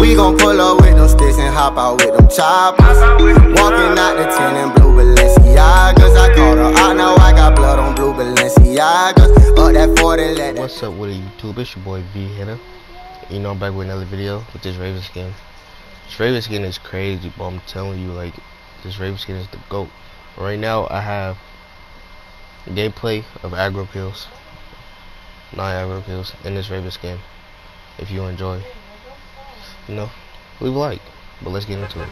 We gon' pull up with them sticks and hop out with them choppers. Walking out the 10 in blue Balenciagas. I called her out, now I got blood on blue Balenciagas. Up that 40, let. What's up with YouTube? It's your boy V Hitter. You know, I'm back with another video with this Raven skin. This Raven skin is crazy, but I'm telling you, like, this Raven skin is the GOAT. Right now, I have gameplay of aggro kills, 9 aggro kills in this Raven skin. If you enjoy, you know, leave a like. But let's get into it.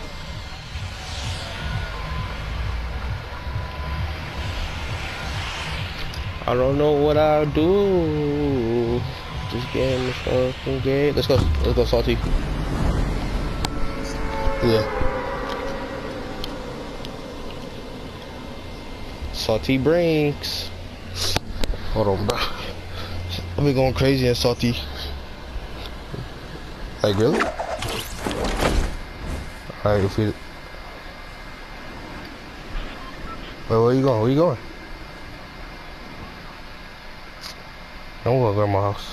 I don't know what I'll do. Just getting the fucking game. Let's go, Salty. Yeah. Salty Brinks. Hold on, bro. I've been going crazy and Salty. Like, really? Alright, if we... Wait, where you going? Where you going? I'm gonna go to my house.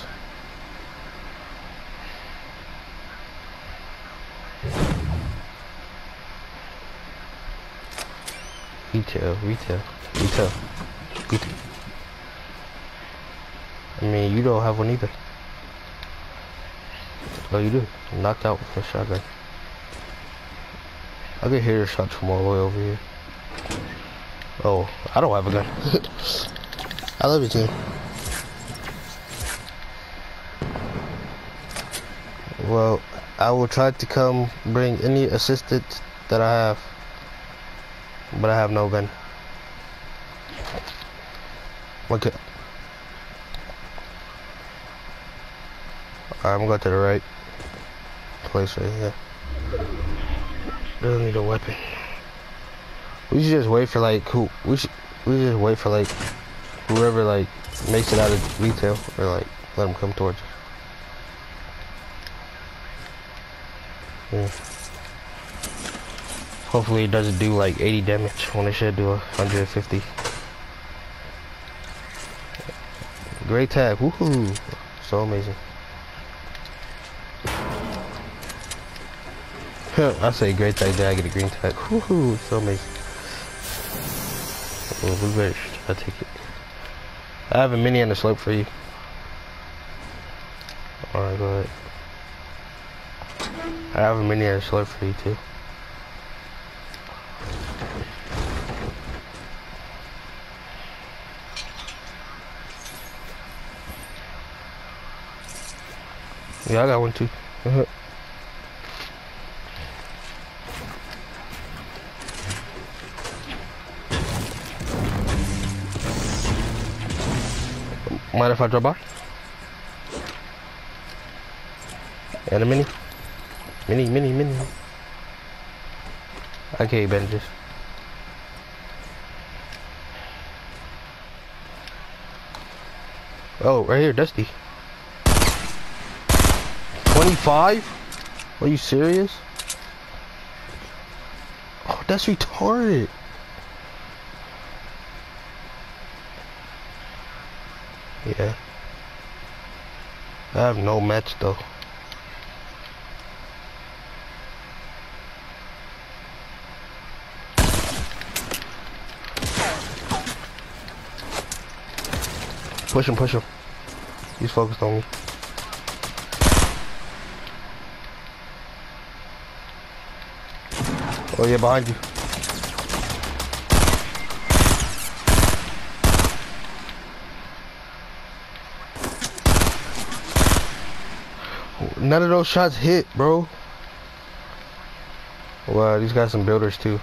Retail. I mean, you don't have one either. Oh, you do. Knocked out with a shotgun. I can hear your shots from all the way over here. Oh, I don't have a gun. I love you, team. Well, I will try to come bring any assistance that I have, but I have no gun. Okay. Alright, I'm gonna go to the right place right here. Doesn't need a weapon. We should just wait for like we should just wait for like whoever like makes it out of retail, or like let them come towards us. Yeah. Hopefully it doesn't do like 80 damage when it should do 150. Great tag, woohoo! So amazing. I say great tag, then I get a green tag. Woohoo! So amazing. Oh, we better try to take it. I have a mini and a slope for you. Alright, go ahead. I have a mini and a slope for you too. Yeah, I got one too. Mind if I drop by? And a mini? Mini. Okay, bandages. Oh, right here, Dusty. 25? Are you serious? Oh, that's retarded. Yeah. I have no match though. Push him. He's focused on me. Oh yeah, behind you. None of those shots hit, bro. Wow, these guys some builders too.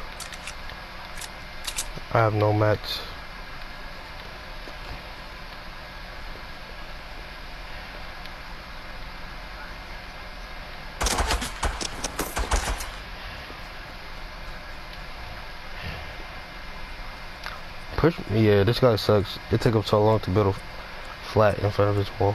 I have no match. Push me. Yeah, this guy sucks. It took him so long to build a flat in front of his wall.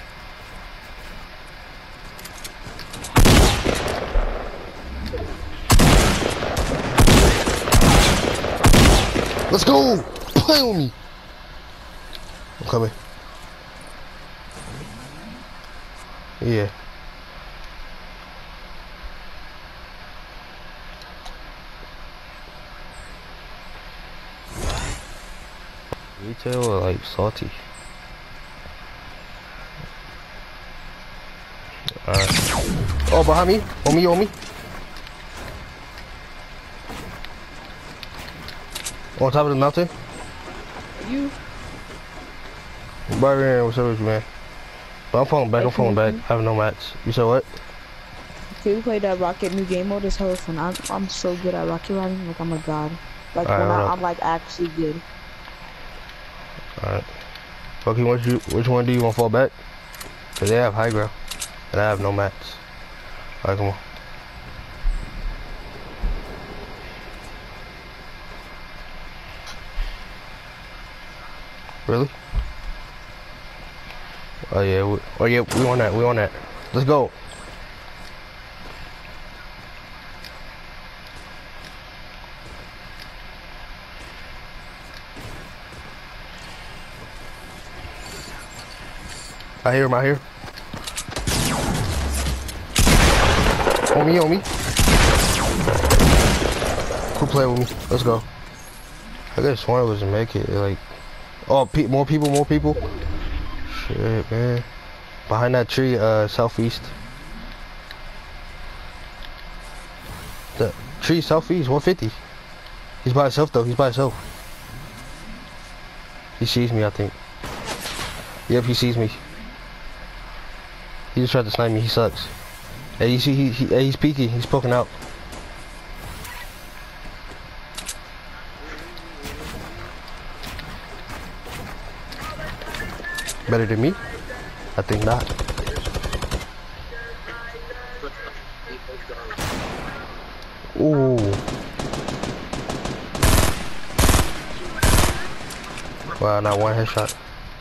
Let's go! Play with me! I'm coming. Yeah. tail or like salty? Alright. Oh, behind me. On me. On top of the mountain. You? Barbarian, what's up with you, man? But I'm falling back. I have no mats. You said what? Can we play that Rocket new game mode? It's hella fun. I'm so good at rocket riding. Like, I'm a god. Like, I'm like actually good. Alright. Okay, which one do you want to fall back? Cause they have high ground. And I have no mats. Alright, come on. Really? Oh yeah, we on that. Let's go. I hear him out here. On me. Who play with me? Let's go. I guess Swan doesn't make it. Like, oh, more people. Shit, man. Behind that tree, southeast. The tree southeast, 150. He's by himself though. He sees me, I think. Yep, he sees me. He just tried to snipe me. He sucks. Hey, you see, he's peeking. He's poking out. Better than me? I think not. Ooh. Wow, not one headshot.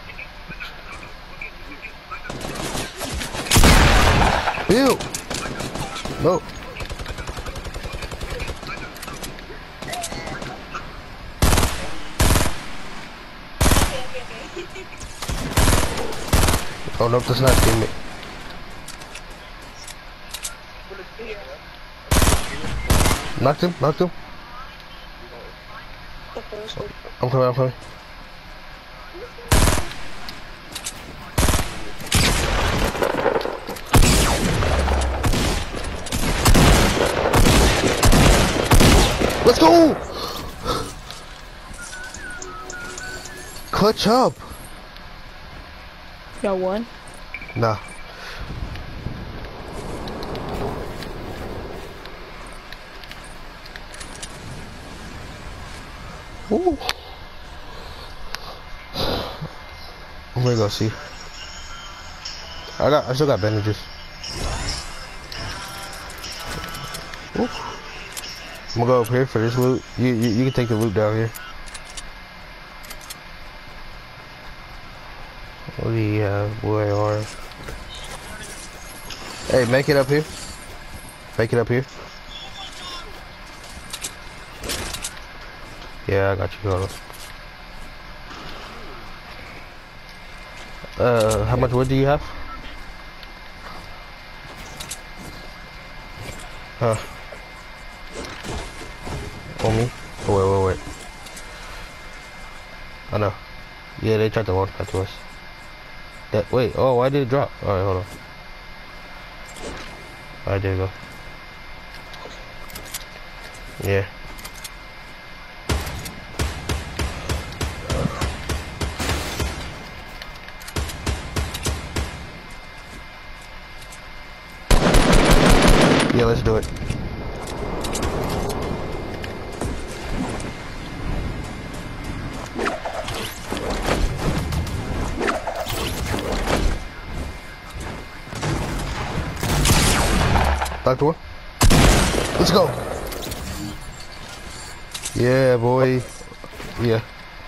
Ew! No. Oh nope, that's not teammate. Knocked him. I'm coming. Let's go! Clutch up. Y'all won? Nah. Ooh. I'm gonna go see. I still got bandages. Ooh. I'm gonna go up here for this loot. You can take the loot down here. What do you have? Where are? Hey, make it up here. Yeah, I got you. Hold on. How much wood do you have? Huh. On me? Oh, wait. I know. Yeah, they tried to launch that to us. Wait, oh, why did it drop? Alright, hold on. Alright, there you go. Yeah. Yeah, let's do it. Back door. Let's go. Yeah, boy. Yeah.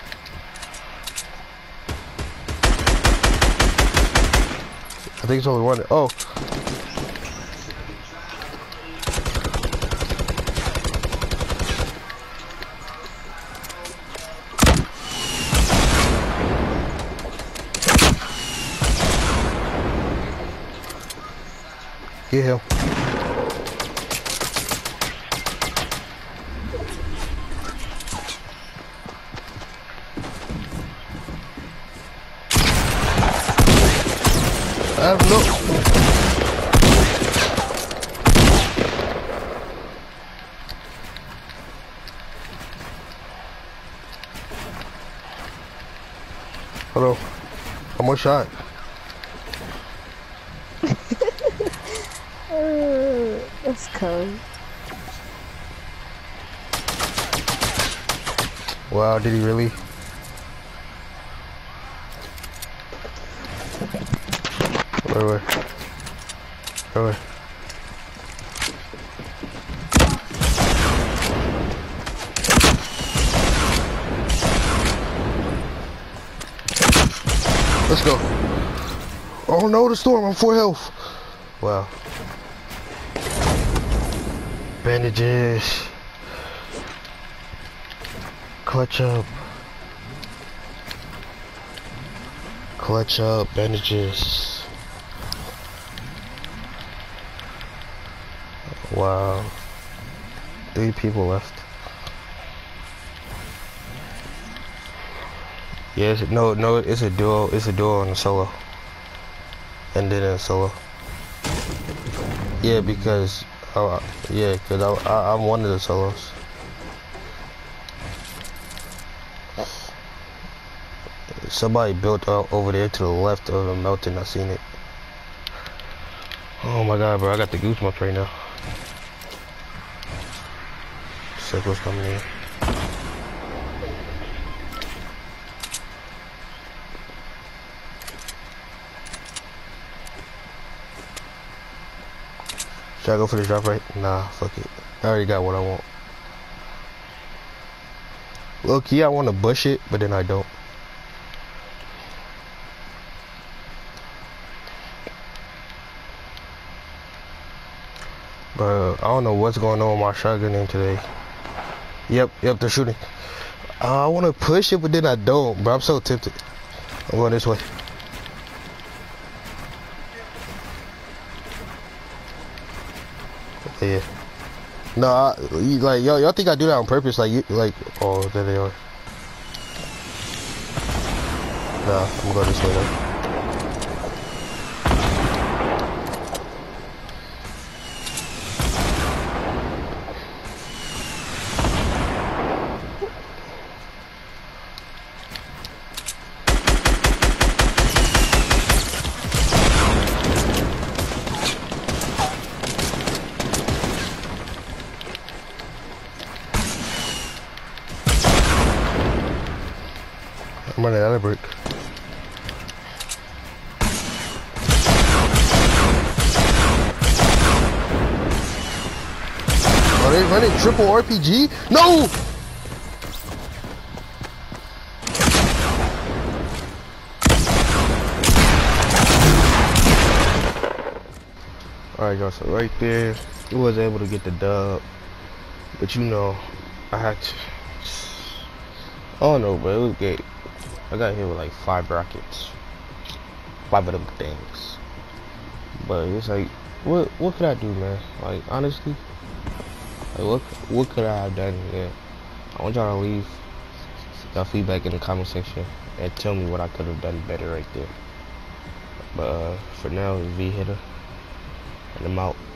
I think it's only one. Oh. Get him. Hello. I'm one shot. That's cold. Wow, did he really? Wait. Let's go. Oh no, the storm, I'm full health. Wow. Bandages. Clutch up. Clutch up, bandages. Wow. 3 people left. Yes, no, it's a duo. It's a duo and a solo. And then a solo. Yeah, because I'm one of the solos. Somebody built over there to the left of the mountain. I seen it. Oh my god, bro! I got the goosebumps right now. Circles coming in. Should I go for the drop right? Nah, fuck it. I already got what I want. Low key, I want to bush it, but then I don't. Bro, I don't know what's going on with my shotgun in today. Yep, they're shooting. I want to push it, but then I don't, bro. I'm so tempted. I'm going this way. Yeah. No, like y'all think I do that on purpose? Oh, there they are. Nah, I'm going this way though. I'm running out of brick. Are they running triple RPG? No! Alright, y'all, so right there, he was able to get the dub. But you know, I had to. I don't know, but it was good. I got hit with like 5 rockets. 5 of them things. But it's like, what could I do, man? Like, honestly, like, what could I have done? Yeah, I want y'all to leave y'all feedback in the comment section and tell me what I could have done better right there. But for now, it's V Hitter, and I'm out.